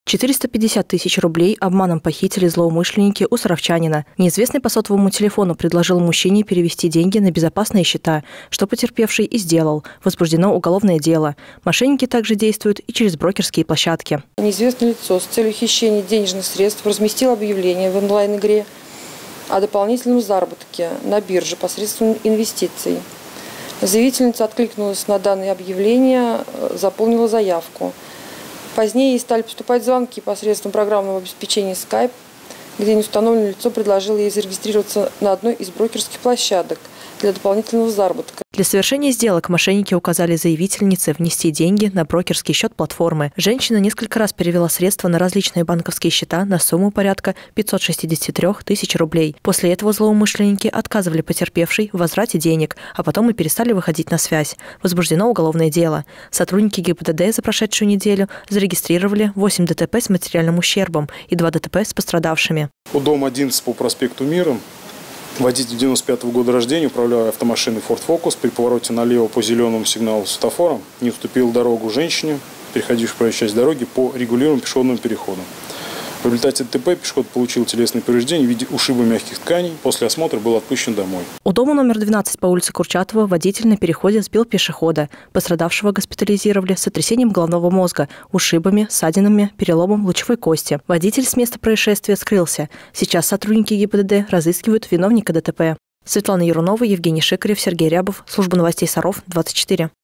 450 тысяч рублей обманом похитили злоумышленники у саровчанина. Неизвестный по сотовому телефону предложил мужчине перевести деньги на безопасные счета, что потерпевший и сделал. Возбуждено уголовное дело. Мошенники также действуют и через брокерские площадки. Неизвестное лицо с целью хищения денежных средств разместило объявление в онлайн-игре о дополнительном заработке на бирже посредством инвестиций. Заявительница откликнулась на данное объявление, заполнила заявку. Позднее ей стали поступать звонки посредством программного обеспечения Skype, где неустановленное лицо предложило ей зарегистрироваться на одной из брокерских площадок для дополнительного заработка. Для совершения сделок мошенники указали заявительнице внести деньги на брокерский счет платформы. Женщина несколько раз перевела средства на различные банковские счета на сумму порядка 563 тысяч рублей. После этого злоумышленники отказывали потерпевшей в возврате денег, а потом и перестали выходить на связь. Возбуждено уголовное дело. Сотрудники ГИБДД за прошедшую неделю зарегистрировали 8 ДТП с материальным ущербом и 2 ДТП с пострадавшими. У дома 11 по проспекту Мира водитель 95-го года рождения, управляя автомашиной Ford Focus, при повороте налево по зеленому сигналу светофора не уступил дорогу женщине, переходившей проезжую часть дороги по регулируемому пешеходному переходу. В результате ДТП пешеход получил телесные повреждения в виде ушиба мягких тканей. После осмотра был отпущен домой. У дома номер 12 по улице Курчатова водитель на переходе сбил пешехода. Пострадавшего госпитализировали с сотрясением головного мозга, ушибами, ссадинами, переломом лучевой кости. Водитель с места происшествия скрылся. Сейчас сотрудники ГИБДД разыскивают виновника ДТП. Светлана Ярунова, Евгений Шикарев, Сергей Рябов. Служба новостей Саров, 24.